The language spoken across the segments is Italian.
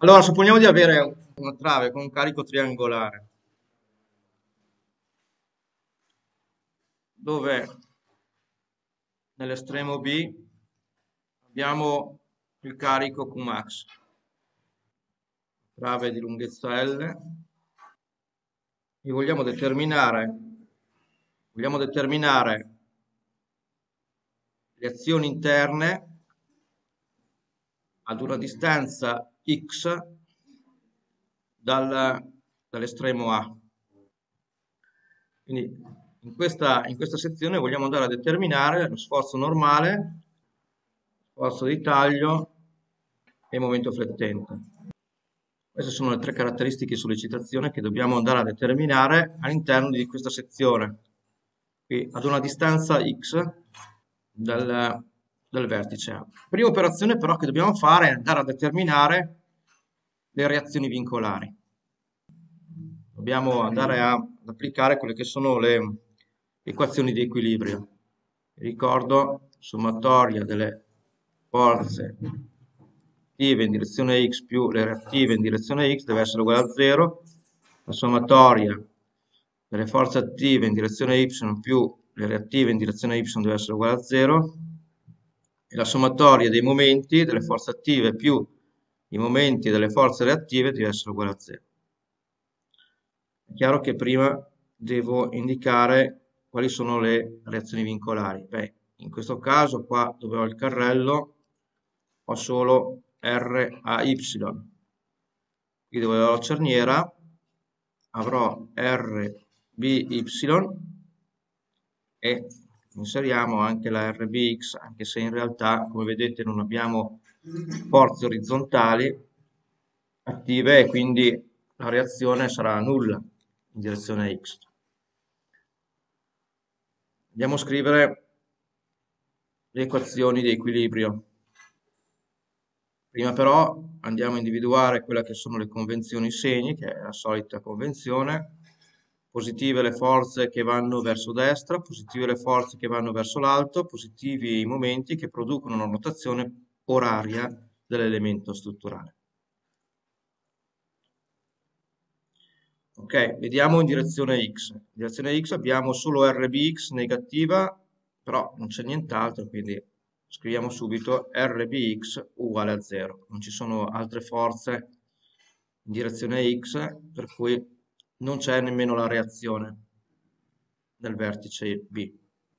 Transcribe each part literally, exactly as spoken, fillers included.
Allora, supponiamo di avere una trave con un carico triangolare, dove nell'estremo B abbiamo il carico Qmax, trave di lunghezza L, e vogliamo determinare, vogliamo determinare le azioni interne ad una distanza x dal- dall'estremo A. Quindi in questa, in questa sezione vogliamo andare a determinare lo sforzo normale, sforzo di taglio e momento flettente. Queste sono le tre caratteristiche di sollecitazione che dobbiamo andare a determinare all'interno di questa sezione, qui ad una distanza x dal, dal vertice A. Prima operazione però che dobbiamo fare è andare a determinare le reazioni vincolari. Dobbiamo andare a, ad applicare quelle che sono le equazioni di equilibrio. Ricordo, sommatoria delle forze attive in direzione x più le reattive in direzione x deve essere uguale a zero. La sommatoria delle forze attive in direzione y più le reattive in direzione y deve essere uguale a zero. E la sommatoria dei momenti delle forze attive più i momenti delle forze reattive deve essere uguale a zero. È chiaro che prima devo indicare quali sono le reazioni vincolari. Beh, in questo caso qua dove ho il carrello ho solo R A Y. Qui dove ho la cerniera avrò R B Y e inseriamo anche la R B X, anche se in realtà, come vedete, non abbiamo forze orizzontali attive e quindi la reazione sarà nulla in direzione X. Andiamo a scrivere le equazioni di equilibrio. Prima però andiamo a individuare quelle che sono le convenzioni segni, che è la solita convenzione. Positive le forze che vanno verso destra, positive le forze che vanno verso l'alto, positivi i momenti che producono una rotazione oraria dell'elemento strutturale. Ok, vediamo in direzione X. In direzione X abbiamo solo R B X negativa, però non c'è nient'altro, quindi scriviamo subito R B X uguale a zero. Non ci sono altre forze in direzione X, per cui non c'è nemmeno la reazione del vertice B.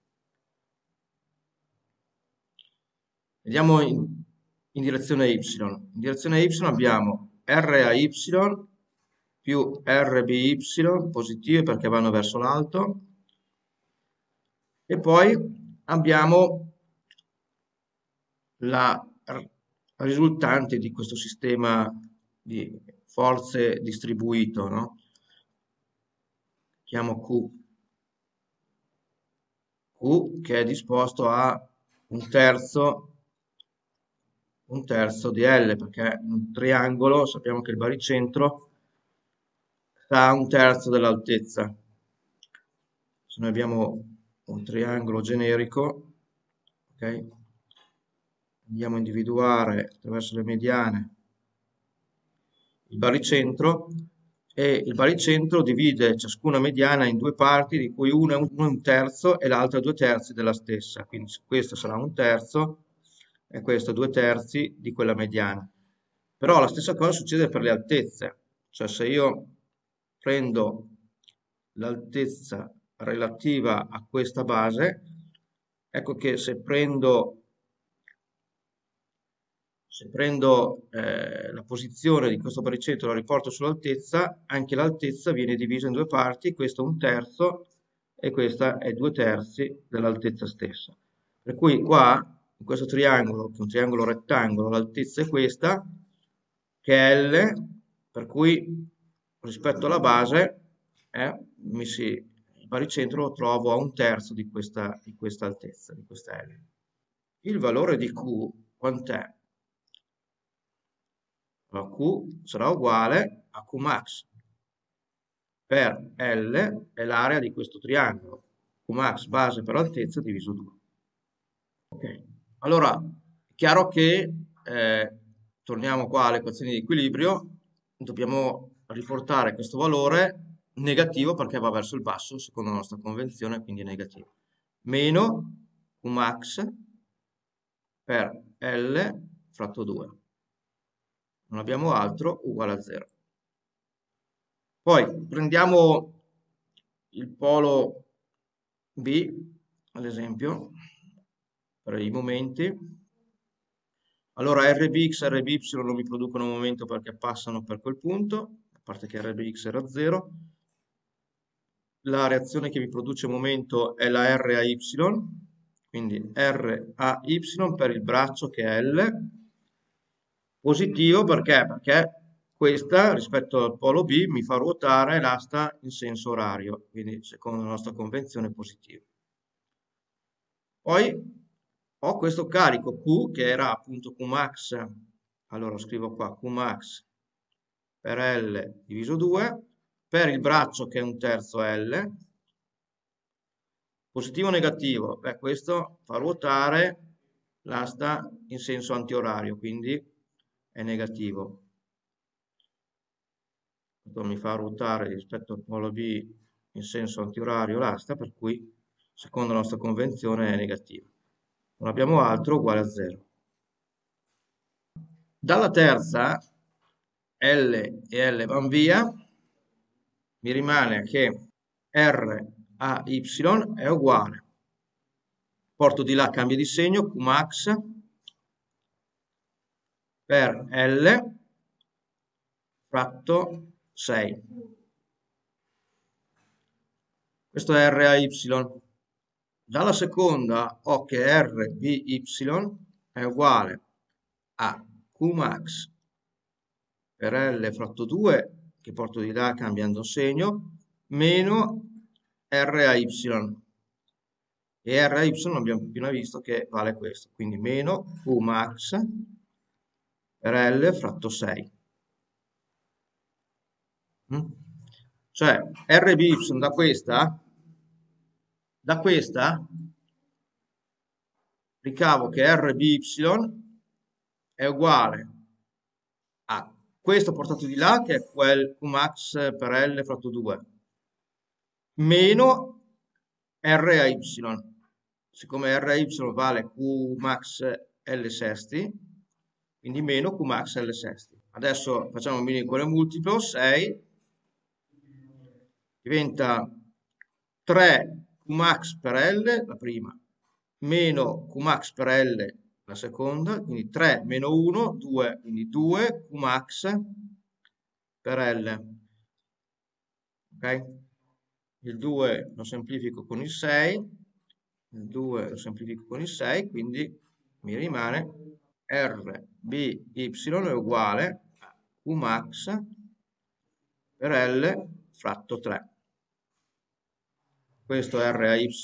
Vediamo in, in direzione Y. In direzione Y abbiamo R A Y più R B Y, positive perché vanno verso l'alto, e poi abbiamo la risultante di questo sistema di forze distribuito, no? Chiamo Q. Q che è disposto a un terzo, un terzo di L, perché un triangolo, sappiamo che il baricentro sta a un terzo dell'altezza. Se noi abbiamo un triangolo generico, ok? Andiamo a individuare attraverso le mediane il baricentro, e il baricentro divide ciascuna mediana in due parti, di cui una è un, un terzo e l'altra due terzi della stessa. Quindi questo sarà un terzo e questo due terzi di quella mediana. Però la stessa cosa succede per le altezze, cioè se io prendo l'altezza relativa a questa base, ecco che se prendo se prendo eh, la posizione di questo baricentro e la riporto sull'altezza, anche l'altezza viene divisa in due parti, questo è un terzo e questa è due terzi dell'altezza stessa. Per cui qua, in questo triangolo, che è un triangolo rettangolo, l'altezza è questa, che è L, per cui rispetto alla base eh, mi si, il baricentro lo trovo a un terzo di questa, di questa altezza, di questa L. Il valore di Q quant'è? Allora, Q sarà uguale a Qmax per L è l'area di questo triangolo. Qmax base per altezza diviso due. Ok, allora è chiaro che eh, torniamo qua alle equazioni di equilibrio, dobbiamo riportare questo valore negativo perché va verso il basso, secondo la nostra convenzione, quindi è negativo. Meno Qmax per L fratto due. Non abbiamo altro, uguale a zero. Poi prendiamo il polo B, ad esempio, per i momenti. Allora R B X e R B Y non mi producono momento perché passano per quel punto, a parte che R B X era zero. La reazione che mi produce momento è la R A Y, quindi R A Y per il braccio che è L. Positivo perché? Perché questa rispetto al polo B mi fa ruotare l'asta in senso orario, quindi secondo la nostra convenzione è positivo. Poi ho questo carico Q che era appunto Qmax, allora scrivo qua Qmax per L diviso due, per il braccio che è un terzo L, positivo o negativo? Beh, questo fa ruotare l'asta in senso antiorario, quindi è negativo. Questo mi fa ruotare rispetto al polo B in senso antiorario l'asta, per cui secondo la nostra convenzione è negativo. Non abbiamo altro, uguale a zero. Dalla terza, L e L vanno via, mi rimane che R A Y è uguale, porto di là, cambia di segno, Qmax per L fratto sei. Questo è R A Y. Dalla seconda ho che R B Y è uguale a Qmax per L fratto due, che porto di là cambiando segno, meno R A Y. E R A Y abbiamo appena visto che vale questo, quindi meno Qmax per L fratto sei. Mm? Cioè R B Y da questa, da questa ricavo che R B Y è uguale a questo portato di là, che è quel Qmax per L fratto due, meno R A Y. Siccome R A Y vale Qmax L sesti, quindi meno Qmax L sesti. Adesso facciamo un mini uguale multiplo, sei, diventa tre Qmax per L, la prima, meno Qmax per L, la seconda, quindi tre meno uno, due, quindi due Qmax per L. Ok? Il due lo semplifico con il sei, il due lo semplifico con il sei, quindi mi rimane R B Y è uguale a Qmax per L fratto tre. Questo è R A Y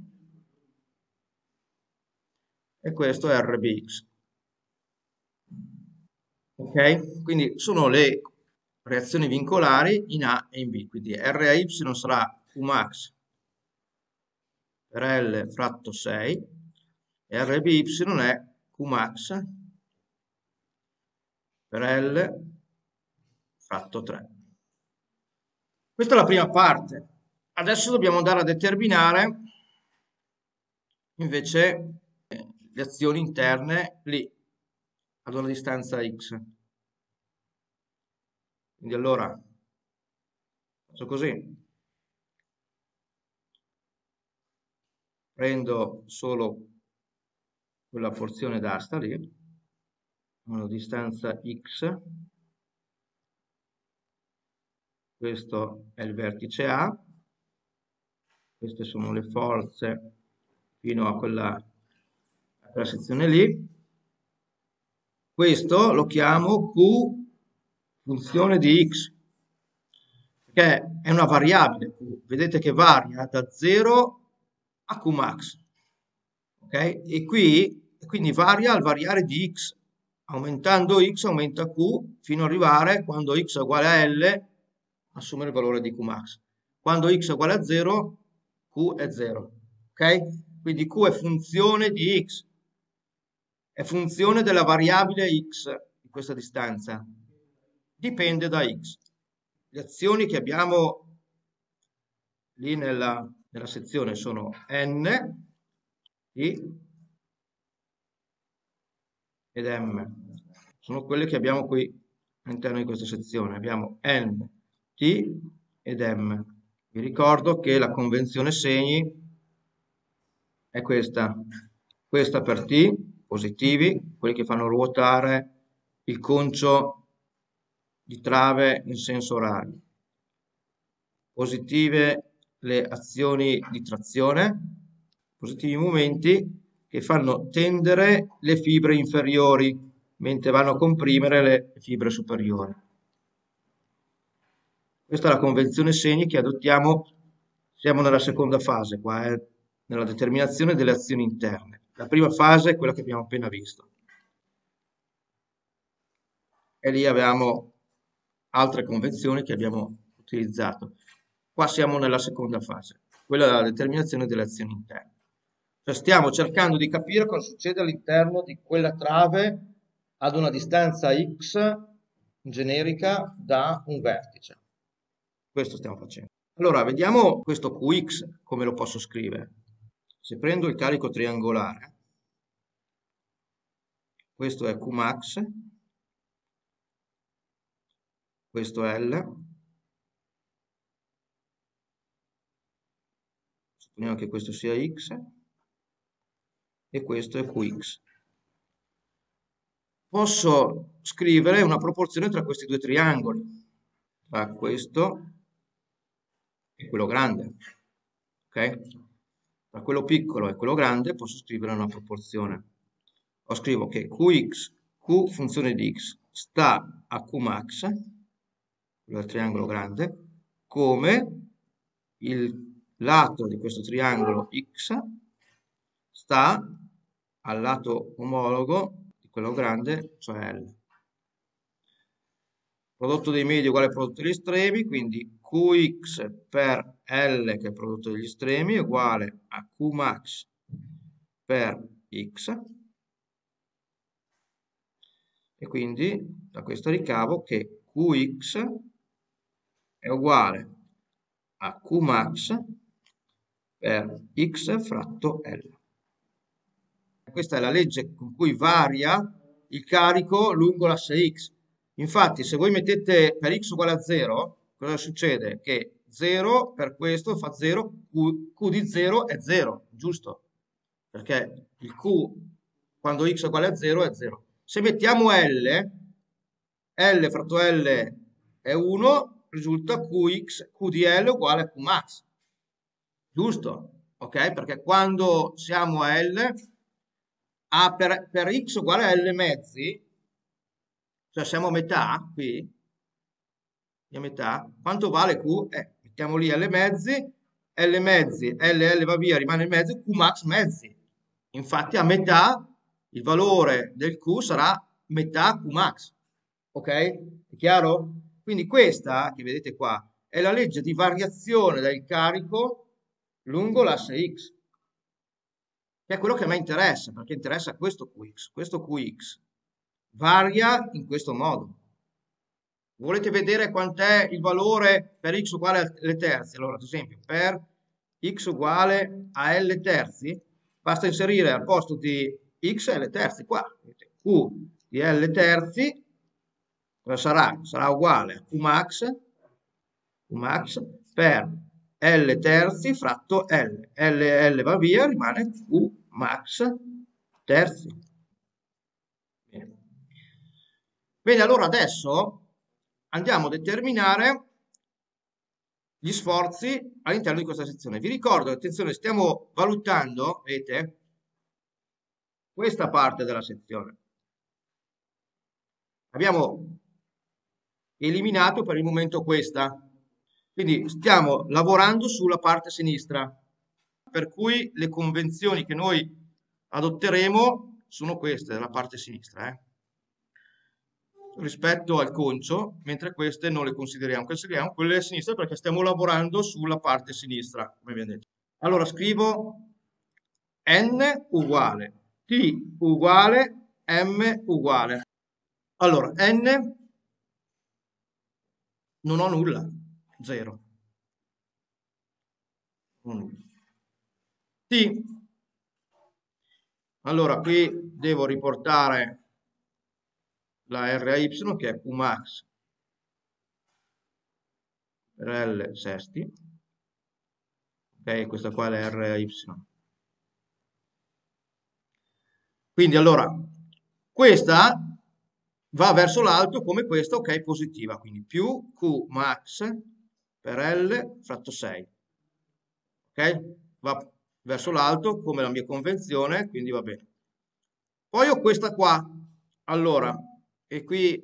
e questo è R B X. Ok? Quindi sono le reazioni vincolari in A e in B. Quindi R A Y sarà Qmax per L fratto sei e R B Y è Qmax per L fratto tre. Questa è la prima parte. Adesso dobbiamo andare a determinare invece le azioni interne lì, ad una distanza x. Quindi allora faccio così. Prendo solo quella porzione d'asta lì, a una distanza x. Questo è il vertice A. Queste sono le forze fino a quella, a quella sezione lì. Questo lo chiamo Q funzione di x, perché è una variabile Q. Vedete che varia da zero a Qmax. Ok? E qui, quindi varia al variare di x. Aumentando x aumenta Q fino ad arrivare, quando x è uguale a L, assumere il valore di Qmax. Quando x è uguale a zero, Q è zero. Ok? Quindi Q è funzione di x. È funzione della variabile x, di questa distanza dipende da x. Le azioni che abbiamo lì nella, nella sezione sono n, t ed m. Sono quelle che abbiamo qui all'interno di questa sezione. Abbiamo n, t ed m. Vi ricordo che la convenzione segni è questa. Questa per t, positivi, quelli che fanno ruotare il concio di trave in senso orario. Positive le azioni di trazione, positivi i momenti che fanno tendere le fibre inferiori, mentre vanno a comprimere le fibre superiori. Questa è la convenzione segni che adottiamo, siamo nella seconda fase, qua è nella determinazione delle azioni interne. La prima fase è quella che abbiamo appena visto. E lì abbiamo altre convenzioni che abbiamo utilizzato. Qua siamo nella seconda fase, quella della determinazione delle azioni interne. Cioè stiamo cercando di capire cosa succede all'interno di quella trave ad una distanza x generica da un vertice. Questo stiamo facendo. Allora, vediamo questo Qx, come lo posso scrivere. Se prendo il carico triangolare, questo è Qmax, questo è L, supponiamo che questo sia x, e questo è Qx. Posso scrivere una proporzione tra questi due triangoli, tra questo e quello grande, ok? Tra quello piccolo e quello grande posso scrivere una proporzione. O scrivo che Qx, Q funzione di x, sta a Qmax, quello del triangolo grande, come il lato di questo triangolo x sta al lato omologo di quello grande, cioè L. Prodotto dei medi uguale al prodotto degli estremi, quindi Qx per L, che è il prodotto degli estremi, è uguale a Qmax per x. E quindi da questo ricavo che Qx è uguale a Qmax per x fratto L. Questa è la legge con cui varia il carico lungo l'asse x. Infatti, se voi mettete per x uguale a zero, cosa succede? Che zero per questo fa zero, Q, Q di zero è zero, giusto? Perché il Q quando x è uguale a zero è zero. Se mettiamo L, L fratto L è uno, risulta Qx, Q di L uguale a Qmax. Giusto? Ok? Perché quando siamo a L, a per, per x uguale a L mezzi, cioè siamo a metà qui, a metà, quanto vale Q? Eh, mettiamo lì L mezzi, L mezzi, L, L va via, rimane il mezzo, Qmax mezzi. Infatti a metà il valore del Q sarà metà Qmax. Ok? È chiaro? Quindi questa, che vedete qua, è la legge di variazione del carico lungo l'asse x, che è quello che a me interessa, perché interessa questo Qx. Questo Qx varia in questo modo. Volete vedere quant'è il valore per x uguale alle terzi? Allora, ad esempio, per x uguale a L terzi, basta inserire al posto di x L terzi qua. Q di L terzi, cosa sarà? Sarà uguale a Qmax, Qmax per L terzi fratto L. L, L va via, rimane Qmax terzi. Bene. Bene, allora adesso andiamo a determinare gli sforzi all'interno di questa sezione. Vi ricordo, attenzione, stiamo valutando, vedete, questa parte della sezione. Abbiamo eliminato per il momento questa, quindi stiamo lavorando sulla parte sinistra, per cui le convenzioni che noi adotteremo sono queste della parte sinistra, eh? Rispetto al concio, mentre queste non le consideriamo, consideriamo quelle a sinistra perché stiamo lavorando sulla parte sinistra, come abbiamo detto. Allora scrivo n uguale t uguale m uguale. Allora, n non ho nulla, zero. T, allora qui devo riportare la R A Y che è Qmax per L sesti, ok, questa qua è la R A Y. Quindi allora, questa va verso l'alto come questa, ok, positiva, quindi più Qmax per L fratto sei, ok? Va verso l'alto come la mia convenzione, quindi va bene. Poi ho questa qua, allora, e qui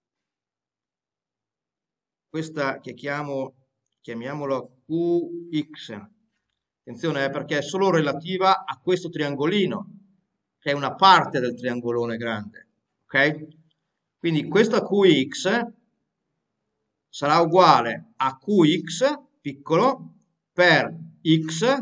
questa che chiamo, chiamiamola Q X, attenzione, eh, perché è solo relativa a questo triangolino, che è una parte del triangolone grande, ok? Quindi questa Q X sarà uguale a Q X piccolo per X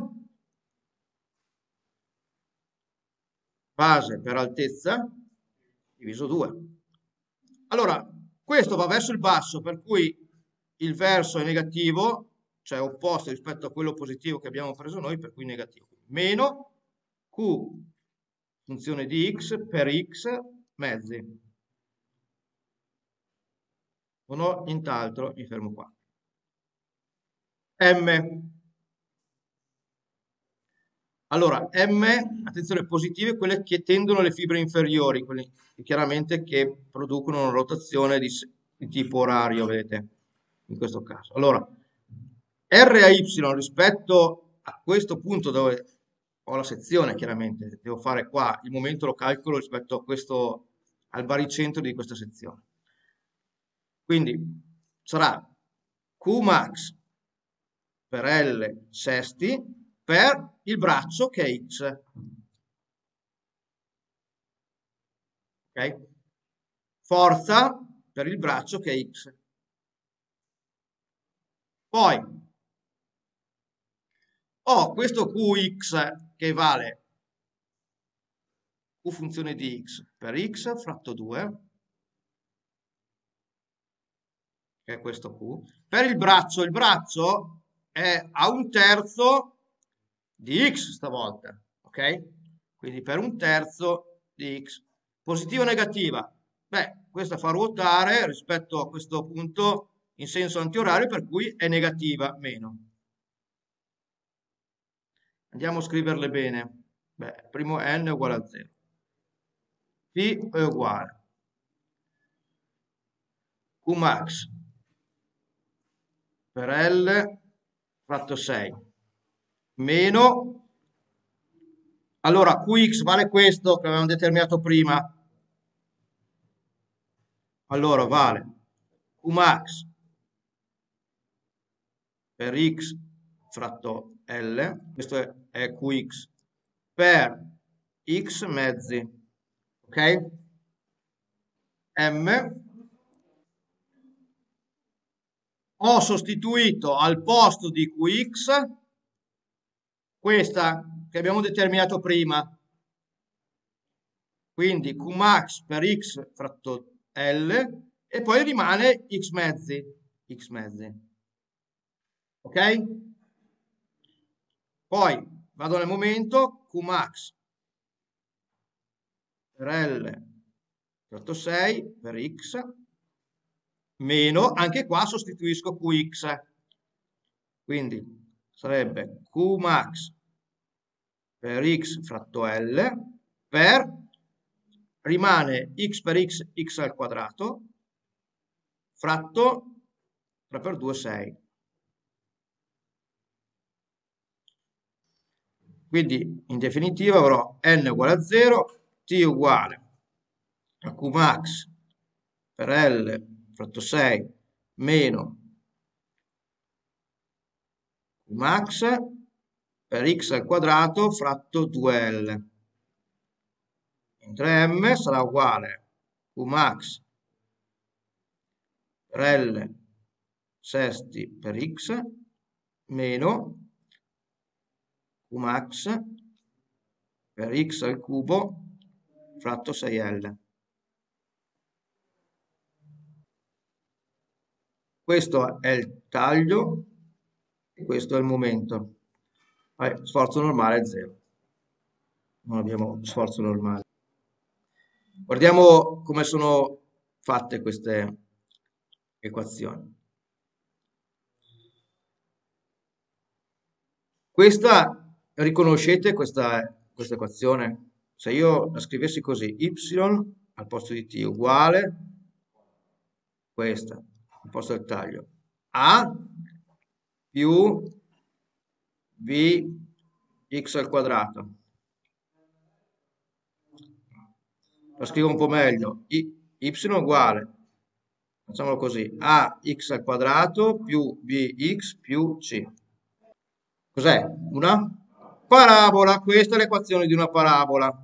base per altezza diviso due. Allora, questo va verso il basso, per cui il verso è negativo, cioè opposto rispetto a quello positivo che abbiamo preso noi, per cui negativo. Meno Q funzione di x per x mezzi. Non ho nient'altro, mi fermo qua. M. Allora, M, attenzione, positive, quelle che tendono alle fibre inferiori, quelle chiaramente che producono una rotazione di, di tipo orario, vedete, in questo caso. Allora, R A Y rispetto a questo punto dove ho la sezione, chiaramente, devo fare qua, il momento lo calcolo rispetto a questo, al baricentro di questa sezione. Quindi sarà Qmax per L sesti per il braccio che è X. Ok? Forza per il braccio che è X. Poi ho questo Q X che vale Q funzione di X per X fratto due, che è questo Q. Per il braccio, il braccio è a un terzo di X stavolta, ok? Quindi per un terzo di X. Positiva o negativa? Beh, questa fa ruotare rispetto a questo punto in senso antiorario, per cui è negativa meno. Andiamo a scriverle bene. Beh, primo n è uguale a zero. P è uguale Qmax per L fratto sei meno, allora Qx vale questo che avevamo determinato prima, allora vale Qmax per x fratto L, questo è, è Qx per x mezzi, ok? M, ho sostituito al posto di Qx questa che abbiamo determinato prima, quindi Qmax per x fratto L e poi rimane x mezzi, x mezzi, ok? Poi vado nel momento, Qmax per L fratto sei per x meno, anche qua sostituisco Qx, quindi sarebbe Qmax per x fratto L per, rimane x per x, x al quadrato, fratto tre per due, sei. Quindi in definitiva avrò n uguale a zero, t uguale a Qmax per L fratto sei meno Qmax per x al quadrato fratto due L. Mentre m sarà uguale a Qmax per L sesti per x meno Qmax per x al cubo fratto sei L. questo è il taglio e questo è il momento. Vabbè, sforzo normale è zero. Non abbiamo sforzo normale. Guardiamo come sono fatte queste equazioni. Questa, riconoscete questa, questa equazione? Se io la scrivessi così, y al posto di t uguale, questa, al posto del taglio, a più bx al quadrato. La scrivo un po' meglio, y, y uguale, facciamolo così, ax al quadrato più bx più c. Cos'è? Una parabola, questa è l'equazione di una parabola.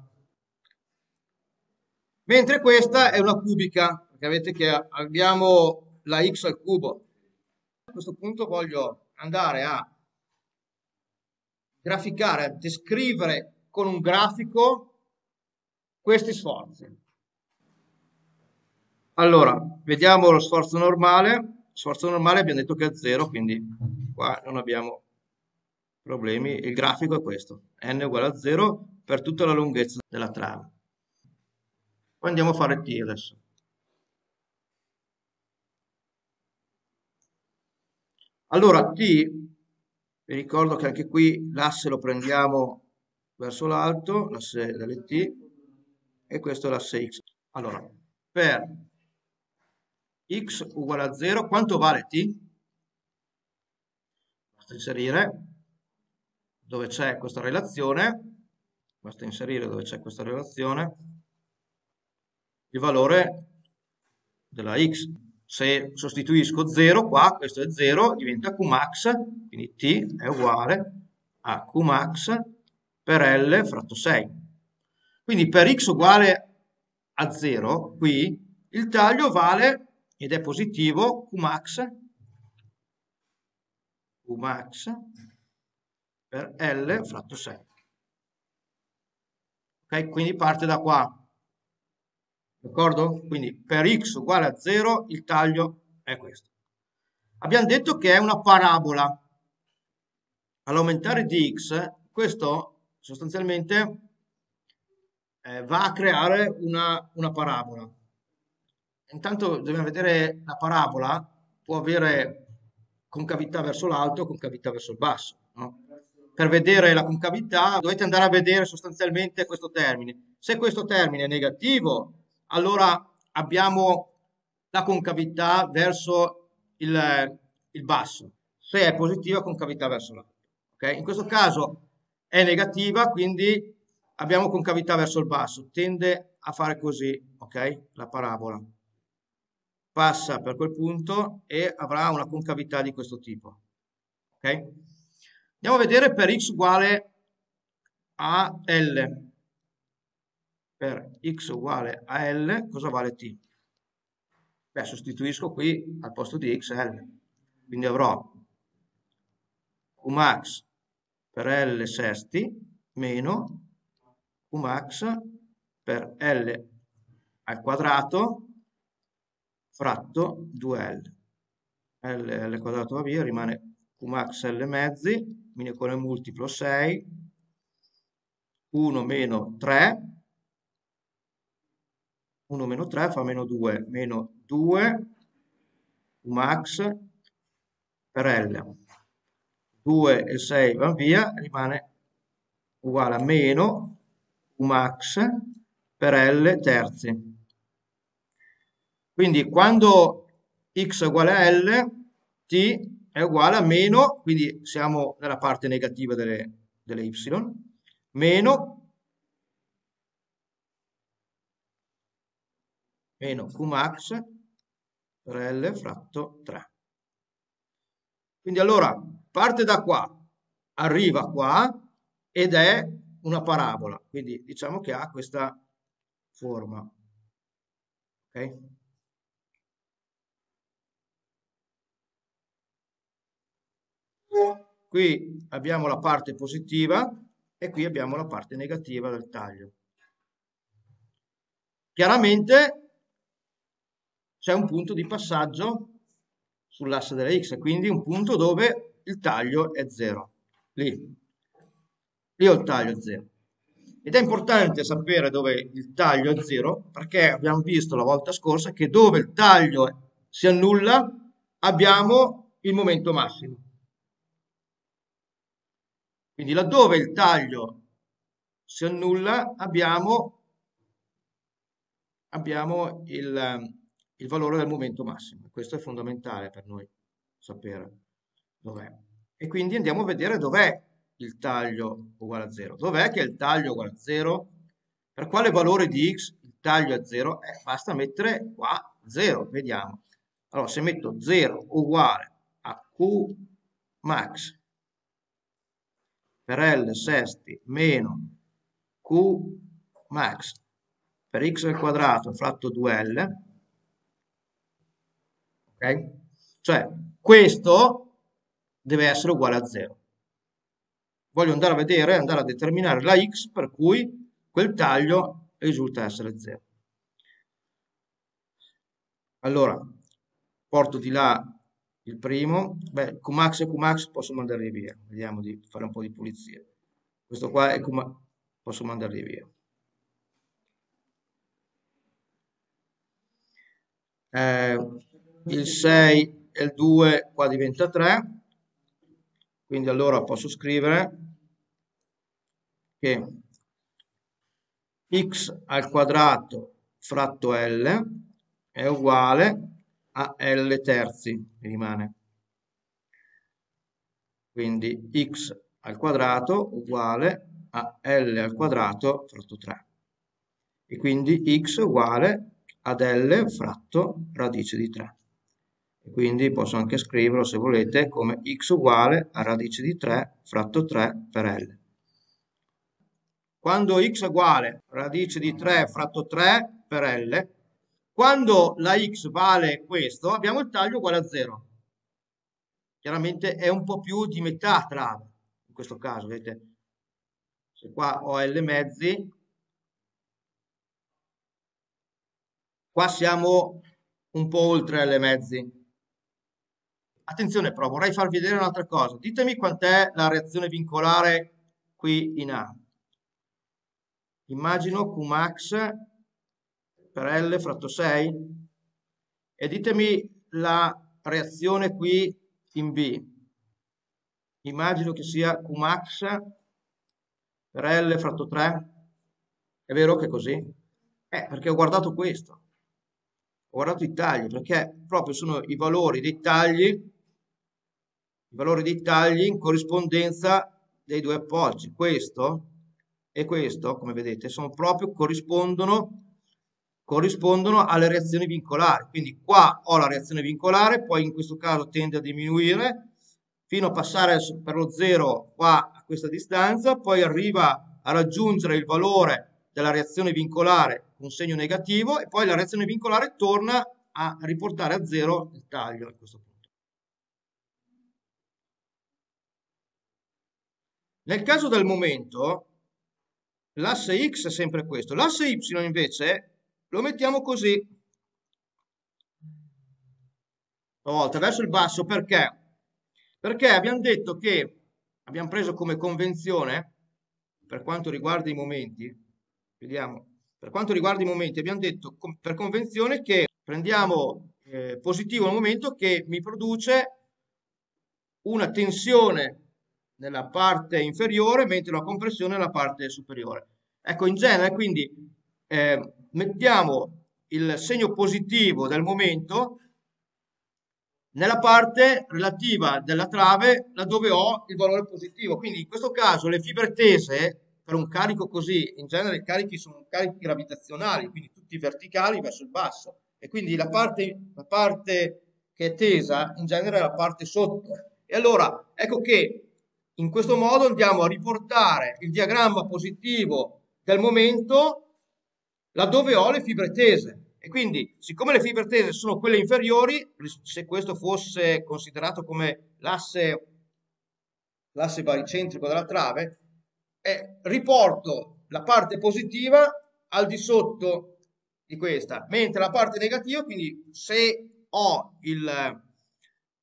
Mentre questa è una cubica, perché vedete che abbiamo la x al cubo. A questo punto voglio andare a graficare, a descrivere con un grafico questi sforzi. Allora, vediamo lo sforzo normale. Sforzo normale abbiamo detto che è zero, quindi qua non abbiamo problemi. Il grafico è questo, n uguale a zero per tutta la lunghezza della trama. Poi andiamo a fare t adesso. Allora, t, vi ricordo che anche qui l'asse lo prendiamo verso l'alto, l'asse delle t, e questo è l'asse x. Allora, per x uguale a zero, quanto vale t? Basta inserire dove c'è questa relazione, basta inserire dove c'è questa relazione, il valore della x. Se sostituisco zero qua, questo è zero, diventa Qmax, quindi t è uguale a Qmax per L fratto sei. Quindi per x uguale a zero, qui il taglio vale, ed è positivo, Qmax, Qmax per L fratto sei. Ok, quindi parte da qua. D'accordo? Quindi per x uguale a zero il taglio è questo. Abbiamo detto che è una parabola. All'aumentare di x, questo sostanzialmente eh, va a creare una, una parabola. Intanto dobbiamo vedere la parabola, può avere concavità verso l'alto o concavità verso il basso. No? Per vedere la concavità dovete andare a vedere sostanzialmente questo termine. Se questo termine è negativo, allora abbiamo la concavità verso il, il basso. Se è positiva, concavità verso l'alto. Okay? In questo caso è negativa, quindi abbiamo concavità verso il basso. Tende a fare così, ok? La parabola. Passa per quel punto e avrà una concavità di questo tipo. Ok? Andiamo a vedere per x uguale a L. Per x uguale a L, cosa vale t? Beh, sostituisco qui al posto di x L. Quindi avrò Qmax per L sesti meno Qmax per L al quadrato fratto due L. L, L quadrato va via, rimane Qmax L mezzi, quindi con il multiplo sei, uno meno tre, uno meno tre fa meno due, meno due Qmax per L. due e sei vanno via, rimane uguale a meno Qmax per L terzi. Quindi quando x è uguale a L, t è uguale a meno, quindi siamo nella parte negativa delle, delle y, meno, meno Qmax per L fratto tre. Quindi allora parte da qua, arriva qua ed è una parabola, quindi diciamo che ha questa forma. Ok? Qui abbiamo la parte positiva e qui abbiamo la parte negativa del taglio. Chiaramente c'è un punto di passaggio sull'asse delle x, quindi un punto dove il taglio è zero. Lì. Lì ho il taglio zero. Ed è importante sapere dove il taglio è zero, perché abbiamo visto la volta scorsa che dove il taglio si annulla abbiamo il momento massimo. Quindi laddove il taglio si annulla abbiamo, abbiamo il, il valore del momento massimo. Questo è fondamentale per noi sapere dov'è. E quindi andiamo a vedere dov'è il taglio uguale a zero. Dov'è che il taglio è uguale a zero? Per quale valore di x il taglio è zero? Eh, basta mettere qua zero, vediamo. Allora, se metto zero uguale a q max per L sesti meno Q max per x al quadrato fratto due L, ok? Cioè questo deve essere uguale a zero. Voglio andare a vedere, andare a determinare la x per cui quel taglio risulta essere zero. Allora, porto di là il primo, beh, Qmax e Qmax posso mandarli via, vediamo di fare un po' di pulizia. Questo qua è Qmax, posso mandarli via. Eh, il sei e il due qua diventa tre, quindi allora posso scrivere che x al quadrato fratto L è uguale a L terzi, mi rimane. Quindi x al quadrato uguale a L al quadrato fratto tre. E quindi x uguale ad L fratto radice di tre. E quindi posso anche scriverlo, se volete, come x uguale a radice di tre fratto tre per L. Quando x è uguale a radice di tre fratto tre per L, quando la x vale questo, abbiamo il taglio uguale a zero. Chiaramente è un po' più di metà trave, in questo caso, vedete? Se qua ho L mezzi, qua siamo un po' oltre L mezzi. Attenzione però, vorrei farvi vedere un'altra cosa. Ditemi quant'è la reazione vincolare qui in A. Immagino Qmax per L fratto sei e ditemi la reazione qui in B. Immagino che sia Qmax per L fratto tre. È vero che è così? Eh, perché ho guardato questo. Ho guardato i tagli, perché proprio sono i valori dei tagli, i valori dei tagli in corrispondenza dei due appoggi. Questo e questo, come vedete, sono proprio corrispondono, corrispondono alle reazioni vincolari. Quindi qua ho la reazione vincolare, poi in questo caso tende a diminuire fino a passare per lo zero qua a questa distanza, poi arriva a raggiungere il valore della reazione vincolare con segno negativo e poi la reazione vincolare torna a riportare a zero il taglio a questo punto. Nel caso del momento, l'asse x è sempre questo, l'asse y invece lo mettiamo così, stavolta verso il basso, perché? Perché abbiamo detto che abbiamo preso come convenzione, per quanto riguarda i momenti, vediamo, per quanto riguarda i momenti, abbiamo detto per convenzione che prendiamo eh, positivo il momento che mi produce una tensione nella parte inferiore mentre una compressione nella parte superiore. Ecco, in genere quindi eh, mettiamo il segno positivo del momento nella parte relativa della trave laddove ho il valore positivo. Quindi in questo caso le fibre tese per un carico così, in genere i carichi sono carichi gravitazionali, quindi tutti verticali verso il basso. E quindi la parte, la parte che è tesa in genere è la parte sotto. E allora ecco che in questo modo andiamo a riportare il diagramma positivo del momento laddove ho le fibre tese. E quindi, siccome le fibre tese sono quelle inferiori, se questo fosse considerato come l'asse l'asse baricentrico della trave, eh, riporto la parte positiva al di sotto di questa, mentre la parte negativa, quindi se ho il,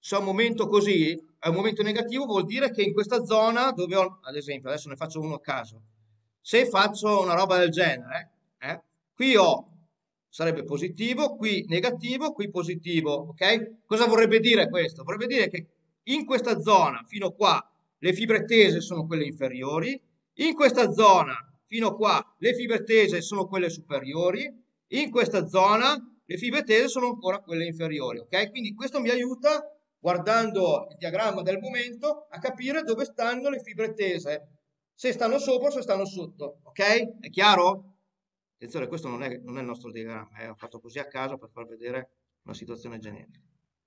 se ho un momento così, è un momento negativo, vuol dire che in questa zona dove ho, ad esempio, adesso ne faccio uno a caso, se faccio una roba del genere, eh, qui ho, sarebbe positivo, qui negativo, qui positivo, ok? Cosa vorrebbe dire questo? Vorrebbe dire che in questa zona, fino qua, le fibre tese sono quelle inferiori, in questa zona, fino qua, le fibre tese sono quelle superiori, in questa zona le fibre tese sono ancora quelle inferiori, ok? Quindi questo mi aiuta, guardando il diagramma del momento, a capire dove stanno le fibre tese, se stanno sopra o se stanno sotto, ok? È chiaro? Attenzione, questo non è, non è il nostro diagramma, eh, ho fatto così a caso per far vedere una situazione generica.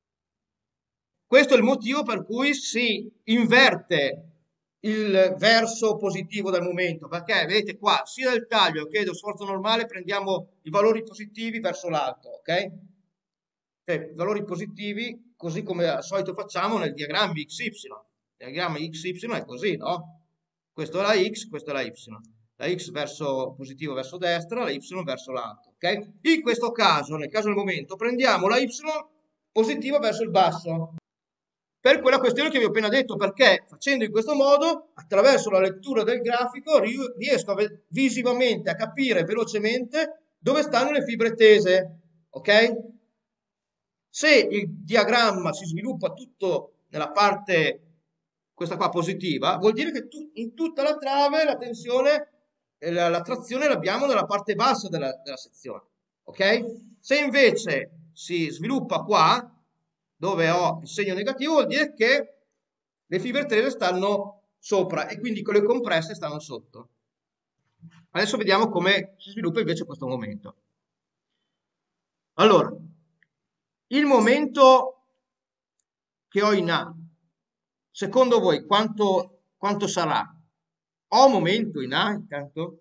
Questo è il motivo per cui si inverte il verso positivo del momento, perché vedete qua, sia del taglio che dello sforzo normale, prendiamo i valori positivi verso l'alto, ok? Cioè, valori positivi, così come al solito facciamo nel diagramma X Y. Il diagramma X Y è così, no? Questo è la X, questa è la Y. La X verso positivo verso destra, la Y verso l'alto, ok? In questo caso, nel caso del momento, prendiamo la Y positiva verso il basso. Per quella questione che vi ho appena detto, perché facendo in questo modo, attraverso la lettura del grafico, riesco a visivamente a capire velocemente dove stanno le fibre tese, ok? Se il diagramma si sviluppa tutto nella parte, questa qua positiva, vuol dire che tu- in tutta la trave la tensione e la, la trazione l'abbiamo nella parte bassa della, della sezione, ok? Se invece si sviluppa qua, dove ho il segno negativo, vuol dire che le fibre tese stanno sopra e quindi quelle compresse stanno sotto. Adesso vediamo come si sviluppa invece questo momento. Allora, il momento che ho in A, secondo voi quanto, quanto sarà? Ho momento in A intanto?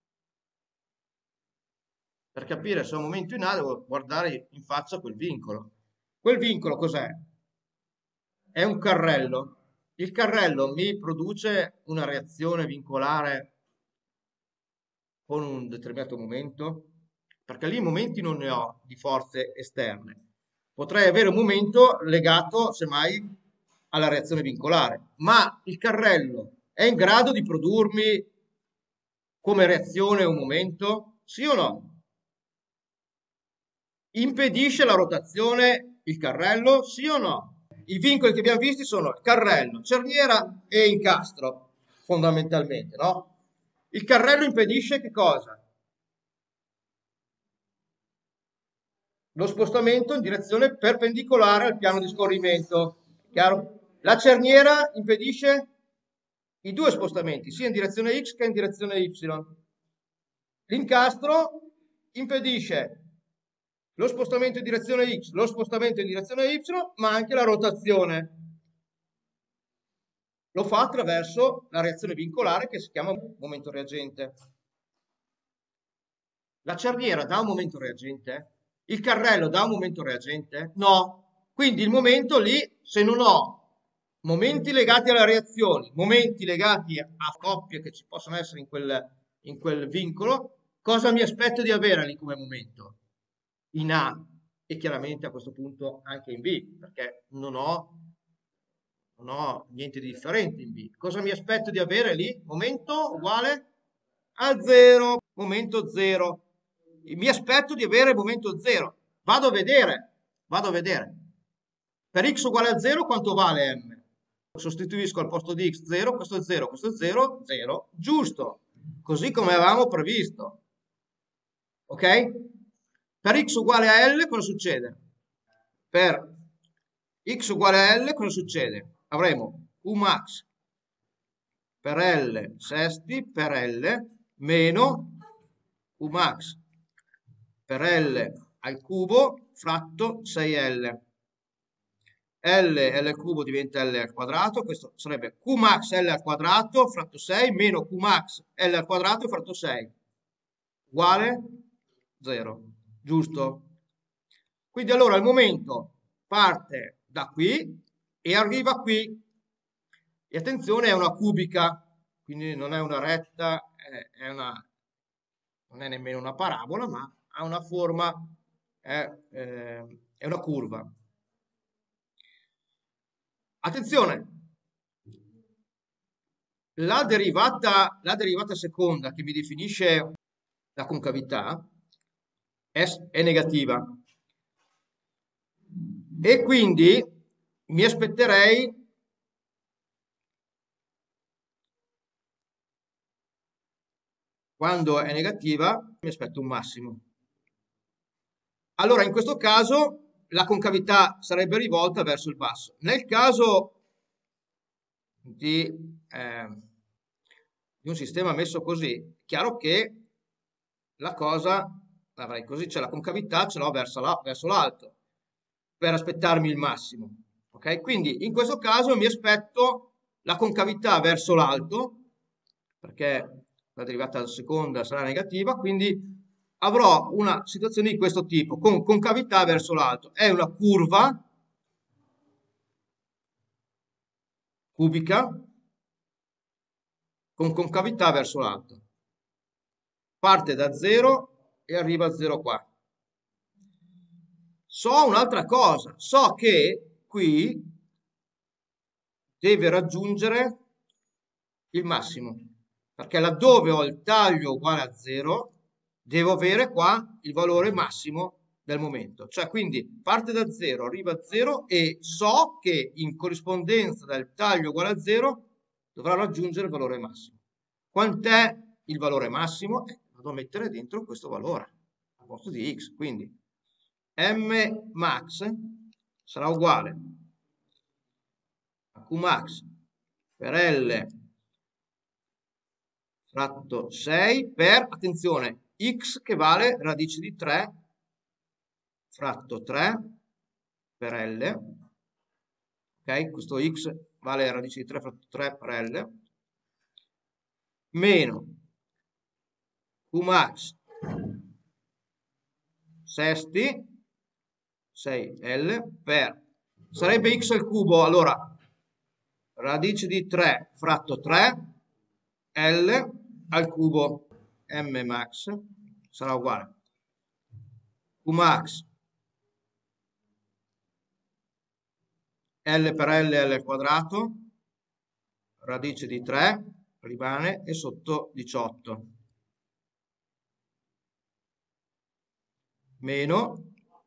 Per capire se ho momento in A devo guardare in faccia quel vincolo. Quel vincolo cos'è? È un carrello. Il carrello mi produce una reazione vincolare con un determinato momento? Perché lì momenti non ne ho di forze esterne. Potrei avere un momento legato, semmai, alla reazione vincolare, ma il carrello è in grado di produrmi come reazione un momento? Sì o no? Impedisce la rotazione il carrello? Sì o no? I vincoli che abbiamo visti sono il carrello, cerniera e incastro, fondamentalmente, no? Il carrello impedisce che cosa? Lo spostamento in direzione perpendicolare al piano di scorrimento. Chiaro? La cerniera impedisce i due spostamenti, sia in direzione X che in direzione Y. L'incastro impedisce lo spostamento in direzione X, lo spostamento in direzione Y, ma anche la rotazione. Lo fa attraverso la reazione vincolare che si chiama momento reagente. La cerniera dà un momento reagente? Il carrello dà un momento reagente? No. Quindi il momento lì, se non ho momenti legati alle reazioni, momenti legati a coppie che ci possono essere in quel, in quel vincolo, cosa mi aspetto di avere lì come momento? In A e chiaramente a questo punto anche in B, perché non ho, non ho niente di differente in B. Cosa mi aspetto di avere lì? Momento uguale a zero, momento zero. Mi aspetto di avere momento zero. Vado a vedere, vado a vedere. Per x uguale a zero quanto vale m? Sostituisco al posto di x zero, questo è zero, questo è zero, zero, giusto, così come avevamo previsto. Ok? Per x uguale a L cosa succede? Per x uguale a L cosa succede? Avremo Q max per L sesti per L meno Q max per L al cubo fratto sei L. L, L al cubo diventa L al quadrato, questo sarebbe Q max L al quadrato fratto sei meno Q max L al quadrato fratto sei, uguale zero, giusto? Quindi allora il momento parte da qui e arriva qui. E attenzione, è una cubica, quindi non è una retta, è, è una, non è nemmeno una parabola, ma ha una forma, è, eh, è una curva. Attenzione, la derivata, la derivata seconda che mi definisce la concavità è, è negativa e quindi mi aspetterei quando è negativa mi aspetto un massimo. Allora in questo caso la concavità sarebbe rivolta verso il basso. Nel caso di, eh, di un sistema messo così, è chiaro che la cosa l'avrei così, cioè la concavità ce l'ho verso la- verso l'alto per aspettarmi il massimo. Ok? Quindi in questo caso mi aspetto la concavità verso l'alto, perché la derivata seconda sarà negativa, quindi avrò una situazione di questo tipo, con concavità verso l'alto. È una curva cubica con concavità verso l'alto. Parte da zero e arriva a zero qua. So un'altra cosa, so che qui deve raggiungere il massimo, perché laddove ho il taglio uguale a zero, devo avere qua il valore massimo del momento. Cioè, quindi parte da zero, arriva a zero e so che in corrispondenza del taglio uguale a zero dovrà raggiungere il valore massimo. Quant'è il valore massimo? Eh, vado a mettere dentro questo valore a posto di x, quindi m max sarà uguale a Qmax per L fratto sei per, attenzione, x che vale radice di tre fratto tre per L, ok? Questo x vale radice di tre fratto tre per L, meno Qmax sesti sei L per, sarebbe x al cubo, allora radice di tre fratto tre L al cubo m max sarà uguale Qmax L per L, L al quadrato, radice di tre rimane e sotto diciotto meno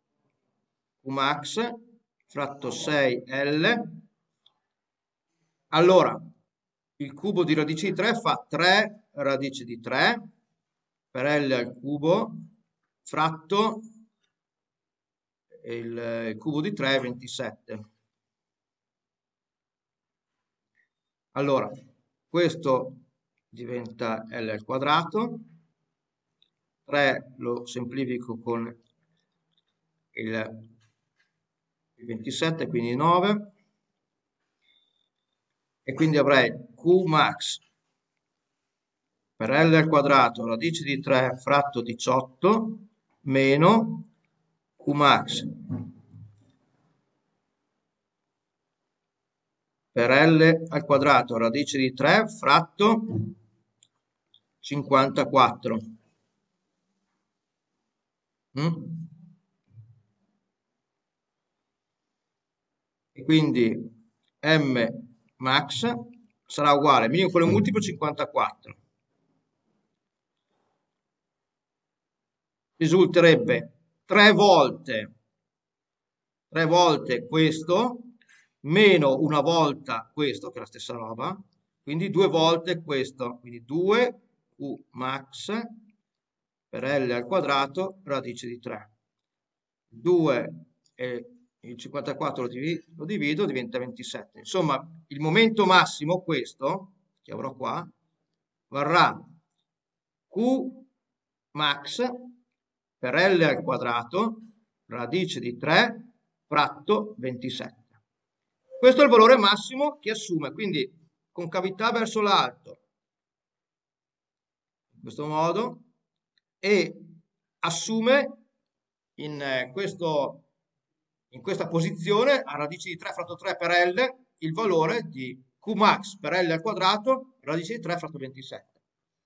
Qmax fratto sei L. Allora, il cubo di radice di tre fa tre radice di tre per L al cubo fratto il, il cubo di tre è ventisette. Allora, questo diventa L al quadrato, tre lo semplifico con il, il ventisette, quindi nove, e quindi avrei Qmax per L al quadrato, radice di tre fratto diciotto, meno Qmax per L al quadrato, radice di tre fratto cinquantaquattro. Mm? E quindi m max sarà uguale, minimo quello multiplo cinquantaquattro. Risulterebbe tre volte, tre volte questo, meno una volta questo, che è la stessa roba, quindi due volte questo, quindi due Q max per L al quadrato, radice di tre. due e il cinquantaquattro lo divido, lo divido, diventa ventisette. Insomma, il momento massimo, questo, che avrò qua, varrà Q max per L al quadrato, radice di tre, fratto ventisette. Questo è il valore massimo che assume, quindi concavità verso l'alto, in questo modo, e assume in, eh, questo, in questa posizione a radice di tre fratto tre per L il valore di Qmax per L al quadrato, radice di tre fratto ventisette.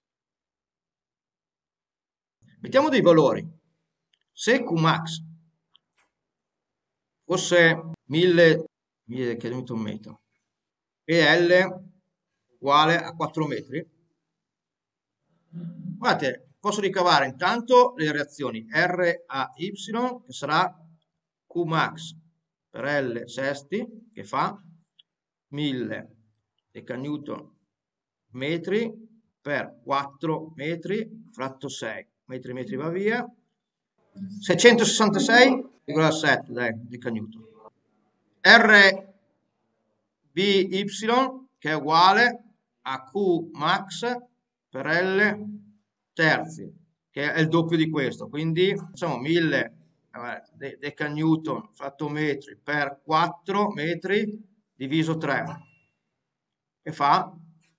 Mettiamo dei valori. Se Qmax fosse mille mille decannewton metro. E L uguale a quattro metri. Guardate, posso ricavare intanto le reazioni R a Y, che sarà Q max per L sesti, che fa mille decannewton metri per quattro metri fratto sei. Metri metri va via. seicentosessantasei virgola sette, dai, decannewton. R B Y, che è uguale a Q max per L terzi, che è il doppio di questo, quindi facciamo mille eh, decannewton fatto metri per quattro metri diviso tre, che fa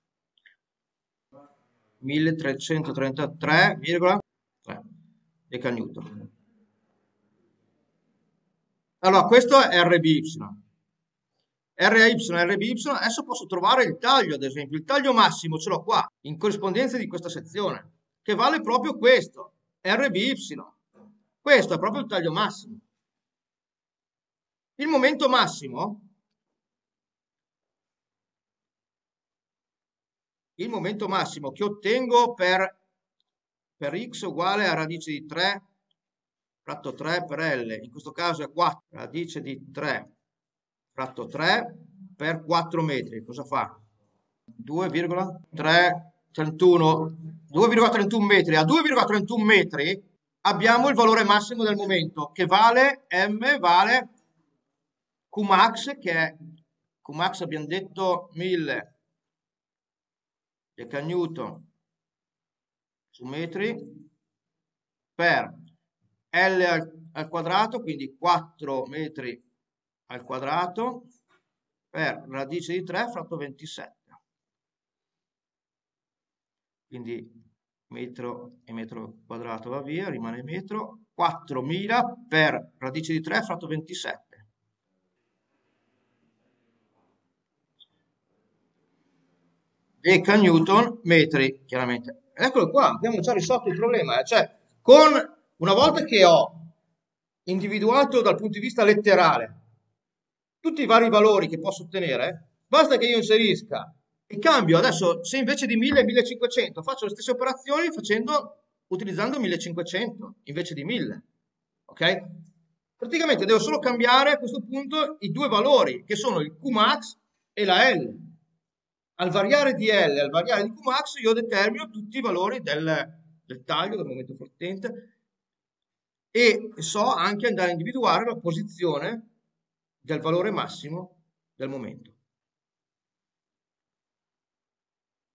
milletrecentotrentatré virgola tre decannewton. Allora, questo è R B Y. R A Y, R B Y, adesso posso trovare il taglio, ad esempio. Il taglio massimo ce l'ho qua, in corrispondenza di questa sezione, che vale proprio questo, R B Y. Questo è proprio il taglio massimo. Il momento massimo, il momento massimo che ottengo per, per x uguale a radice di tre fratto tre per L, in questo caso è quattro, radice di tre fratto tre per quattro metri, cosa fa? due virgola trentuno metri. A due virgola trentuno metri abbiamo il valore massimo del momento, che vale M, vale Q max, che è Q max abbiamo detto mille decannewton su metri per L al, al quadrato, quindi quattro metri al quadrato per radice di tre fratto ventisette. Quindi metro e metro quadrato va via, rimane metro, quattromila per radice di tre fratto ventisette. Decannewton metri, chiaramente. Eccolo qua, abbiamo già risolto il problema. Cioè, con, una volta che ho individuato dal punto di vista letterale tutti i vari valori che posso ottenere, basta che io inserisca e cambio. Adesso, se invece di mille, millecinquecento, faccio le stesse operazioni facendo, utilizzando millecinquecento invece di mille. Ok? Praticamente devo solo cambiare a questo punto i due valori, che sono il Q max e la L. Al variare di L e al variare di Q max io determino tutti i valori del, del taglio, del momento flottente, e so anche andare a individuare la posizione del valore massimo del momento.